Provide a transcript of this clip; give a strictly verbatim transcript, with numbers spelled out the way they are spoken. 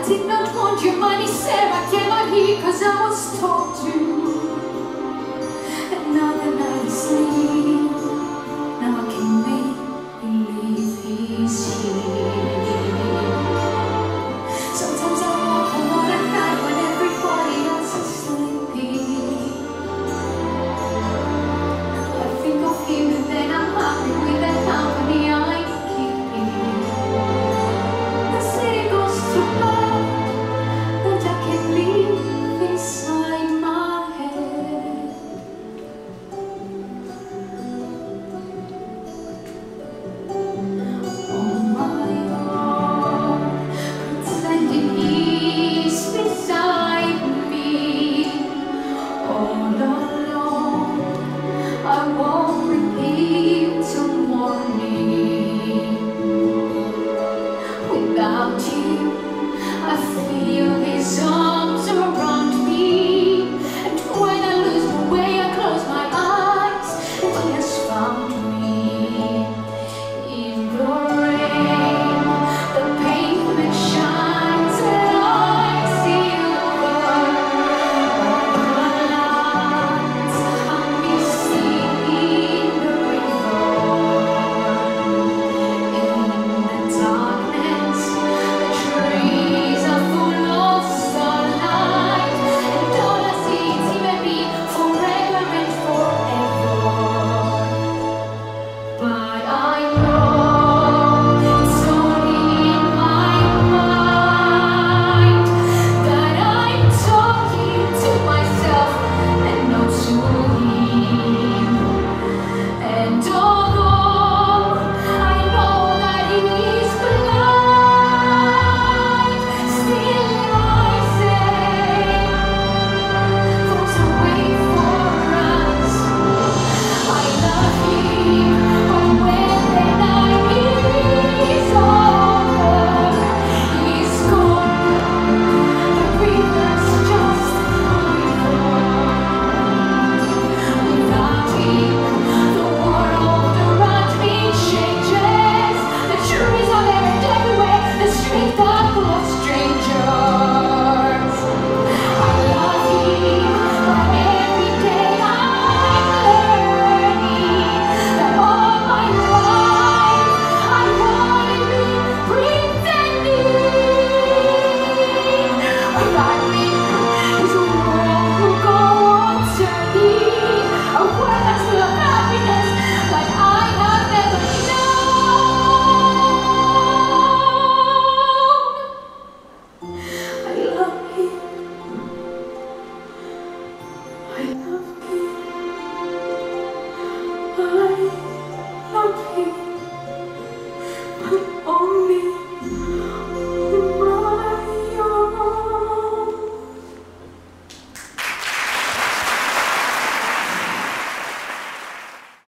I did not want your money, Sarah, cannot hear, cause I was told to. And now the night is asleep, now I can make believe he's here. Sometimes I walk alone at night when everybody else is sleeping. I think of him and then I'm happy with the company I'm keeping. The city goes to bed and I can live inside my head. On my own, pretending he's beside me. All alone, I walk with him till morning. Without you, I feel